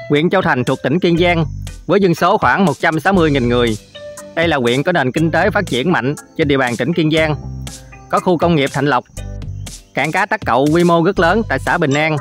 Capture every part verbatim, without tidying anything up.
Huyện Châu Thành thuộc tỉnh Kiên Giang với dân số khoảng một trăm sáu mươi nghìn người. Đây là huyện có nền kinh tế phát triển mạnh trên địa bàn tỉnh Kiên Giang. Có khu công nghiệp Thạnh Lộc, cảng cá Tắc Cậu quy mô rất lớn tại xã Bình An.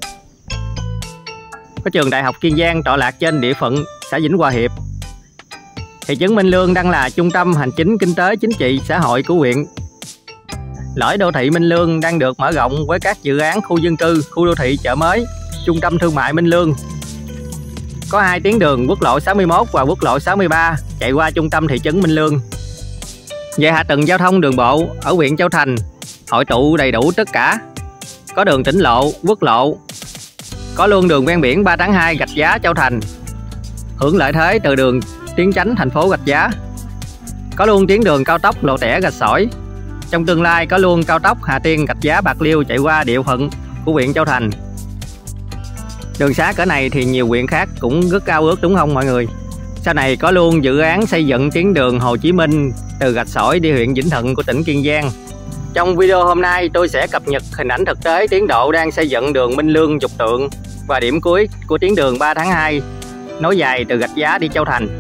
Có trường Đại học Kiên Giang tọa lạc trên địa phận xã Vĩnh Hòa Hiệp. Thị trấn Minh Lương đang là trung tâm hành chính kinh tế chính trị xã hội của huyện. Lõi đô thị Minh Lương đang được mở rộng với các dự án khu dân cư, khu đô thị chợ mới, trung tâm thương mại Minh Lương. Có hai tuyến đường quốc lộ sáu mươi mốt và quốc lộ sáu mươi ba chạy qua trung tâm thị trấn Minh Lương. Về hạ tầng giao thông đường bộ ở huyện Châu Thành hội tụ đầy đủ tất cả. Có đường tỉnh lộ, quốc lộ. Có luôn đường ven biển ba tháng hai Rạch Giá Châu Thành, hưởng lợi thế từ đường Tiến Chánh thành phố Rạch Giá. Có luôn tuyến đường cao tốc Lộ Tẻ Rạch Sỏi. Trong tương lai có luôn cao tốc Hà Tiên Rạch Giá Bạc Liêu chạy qua địa phận của huyện Châu Thành. Đường xá cỡ này thì nhiều huyện khác cũng rất cao ước đúng không mọi người? Sau này có luôn dự án xây dựng tuyến đường Hồ Chí Minh từ Rạch Sỏi đi huyện Vĩnh Thuận của tỉnh Kiên Giang. Trong video hôm nay tôi sẽ cập nhật hình ảnh thực tế tiến độ đang xây dựng đường Minh Lương Dục Tượng và điểm cuối của tuyến đường ba tháng hai nối dài từ Rạch Giá đi Châu Thành.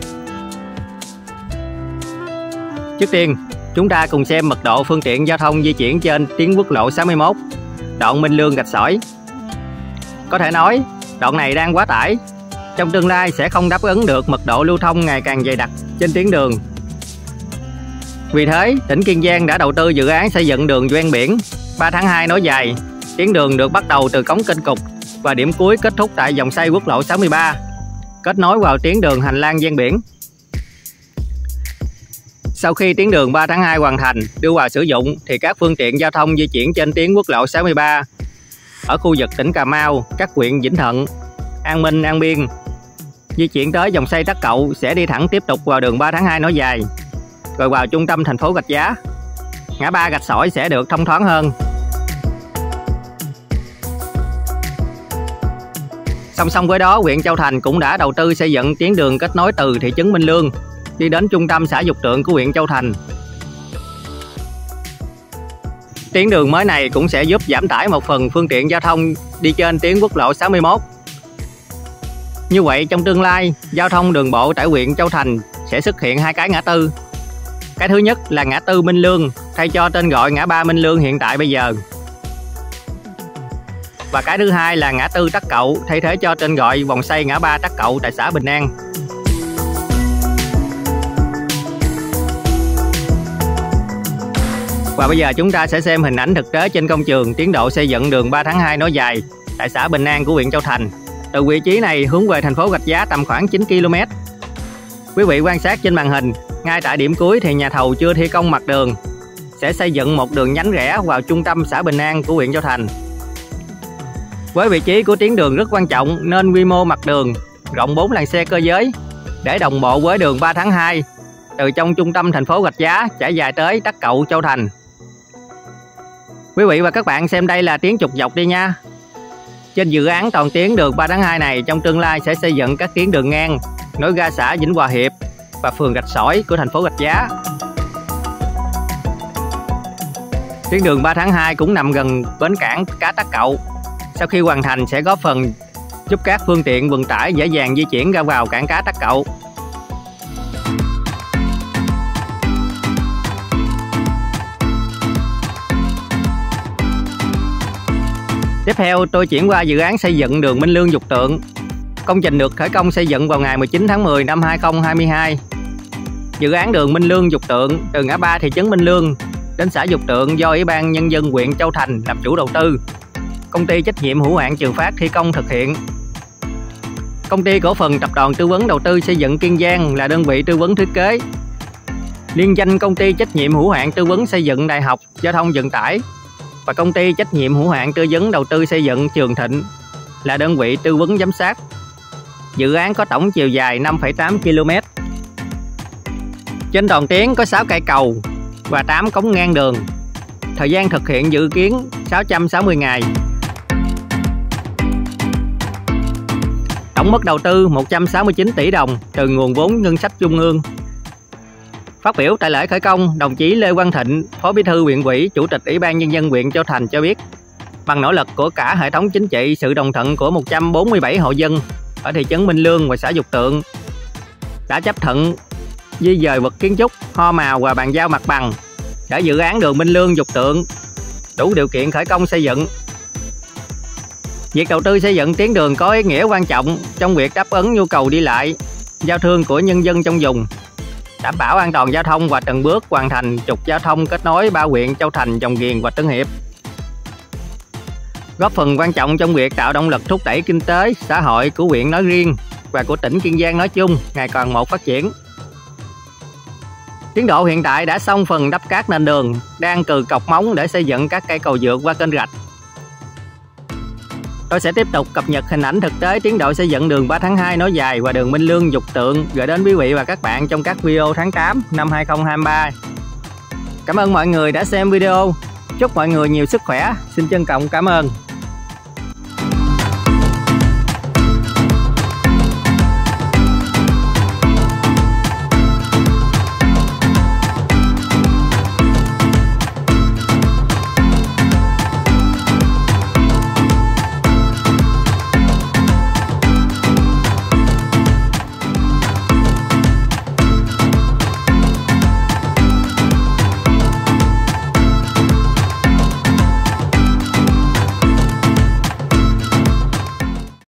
Trước tiên, chúng ta cùng xem mật độ phương tiện giao thông di chuyển trên tuyến quốc lộ sáu mươi mốt, đoạn Minh Lương Rạch Sỏi. Có thể nói, đoạn này đang quá tải. Trong tương lai sẽ không đáp ứng được mật độ lưu thông ngày càng dày đặc trên tuyến đường. Vì thế, tỉnh Kiên Giang đã đầu tư dự án xây dựng đường ven biển ba tháng hai nối dài. Tuyến đường được bắt đầu từ cống Kênh Cục và điểm cuối kết thúc tại vòng xoay quốc lộ sáu mươi ba, kết nối vào tuyến đường hành lang ven biển. Sau khi tuyến đường ba tháng hai hoàn thành đưa vào sử dụng thì các phương tiện giao thông di chuyển trên tuyến quốc lộ sáu mươi ba ở khu vực tỉnh Cà Mau, các huyện Vĩnh Thuận, An Minh, An Biên di chuyển tới vòng xoay Tắc Cậu sẽ đi thẳng tiếp tục vào đường ba tháng hai nối dài, rồi vào trung tâm thành phố Rạch Giá. Ngã ba Rạch Sỏi sẽ được thông thoáng hơn. Song song với đó, huyện Châu Thành cũng đã đầu tư xây dựng tuyến đường kết nối từ thị trấn Minh Lương đi đến trung tâm xã Dục Tượng của huyện Châu Thành. Tuyến đường mới này cũng sẽ giúp giảm tải một phần phương tiện giao thông đi trên tuyến quốc lộ sáu mươi mốt. Như vậy trong tương lai, giao thông đường bộ tại huyện Châu Thành sẽ xuất hiện hai cái ngã tư. Cái thứ nhất là ngã tư Minh Lương thay cho tên gọi ngã ba Minh Lương hiện tại bây giờ. Và cái thứ hai là ngã tư Tắc Cậu thay thế cho tên gọi vòng xoay ngã ba Tắc Cậu tại xã Bình An. Và bây giờ chúng ta sẽ xem hình ảnh thực tế trên công trường tiến độ xây dựng đường ba tháng hai nối dài tại xã Bình An của huyện Châu Thành. Từ vị trí này hướng về thành phố Rạch Giá tầm khoảng chín ki lô mét. Quý vị quan sát trên màn hình, ngay tại điểm cuối thì nhà thầu chưa thi công mặt đường, sẽ xây dựng một đường nhánh rẽ vào trung tâm xã Bình An của huyện Châu Thành. Với vị trí của tuyến đường rất quan trọng nên quy mô mặt đường rộng bốn làn xe cơ giới để đồng bộ với đường ba tháng hai từ trong trung tâm thành phố Rạch Giá trải dài tới Tắc Cậu, Châu Thành. Quý vị và các bạn xem đây là tuyến trục dọc đi nha. Trên dự án toàn tuyến đường ba tháng hai này trong tương lai sẽ xây dựng các tuyến đường ngang nối ra xã Vĩnh Hòa Hiệp và phường Rạch Sỏi của thành phố Rạch Giá. Tuyến đường ba tháng hai cũng nằm gần bến cảng cá Tắc Cậu. Sau khi hoàn thành sẽ góp phần giúp các phương tiện vận tải dễ dàng di chuyển ra vào cảng cá Tắc Cậu. Tiếp theo tôi chuyển qua dự án xây dựng đường Minh Lương Dục Tượng. Công trình được khởi công xây dựng vào ngày mười chín tháng mười năm hai nghìn không trăm hai mươi hai. Dự án đường Minh Lương Dục Tượng từ ngã ba thị trấn Minh Lương đến xã Dục Tượng do Ủy ban Nhân dân huyện Châu Thành làm chủ đầu tư. Công ty trách nhiệm hữu hạn Trường Phát thi công thực hiện. Công ty cổ phần tập đoàn tư vấn đầu tư xây dựng Kiên Giang là đơn vị tư vấn thiết kế. Liên danh công ty trách nhiệm hữu hạn tư vấn xây dựng Đại học Giao thông Vận tải và công ty trách nhiệm hữu hạn tư vấn đầu tư xây dựng Trường Thịnh là đơn vị tư vấn giám sát. Dự án có tổng chiều dài năm phẩy tám ki lô mét. Trên toàn tuyến có sáu cây cầu và tám cống ngang đường. Thời gian thực hiện dự kiến sáu trăm sáu mươi ngày. Tổng mức đầu tư một trăm sáu mươi chín tỷ đồng từ nguồn vốn ngân sách trung ương. Phát biểu tại lễ khởi công, đồng chí Lê Quang Thịnh, Phó Bí thư huyện ủy, Chủ tịch Ủy ban Nhân dân huyện Châu Thành cho biết, bằng nỗ lực của cả hệ thống chính trị, sự đồng thuận của một trăm bốn mươi bảy hộ dân ở thị trấn Minh Lương và xã Dục Tượng đã chấp thuận di dời vật kiến trúc, ho mào và bàn giao mặt bằng để dự án đường Minh Lương Dục Tượng đủ điều kiện khởi công xây dựng. Việc đầu tư xây dựng tuyến đường có ý nghĩa quan trọng trong việc đáp ứng nhu cầu đi lại, giao thương của nhân dân trong vùng, đảm bảo an toàn giao thông và từng bước hoàn thành trục giao thông kết nối ba huyện Châu Thành, Rồng Giềng và Tân Hiệp, góp phần quan trọng trong việc tạo động lực thúc đẩy kinh tế, xã hội của huyện nói riêng và của tỉnh Kiên Giang nói chung ngày càng một phát triển. Tiến độ hiện tại đã xong phần đắp cát nền đường, đang cừ cọc móng để xây dựng các cây cầu vượt qua kênh rạch. Tôi sẽ tiếp tục cập nhật hình ảnh thực tế tiến độ xây dựng đường ba tháng hai nối dài và đường Minh Lương Dục Tượng gửi đến quý vị và các bạn trong các video tháng tám năm hai nghìn không trăm hai mươi ba. Cảm ơn mọi người đã xem video. Chúc mọi người nhiều sức khỏe. Xin trân trọng cảm ơn.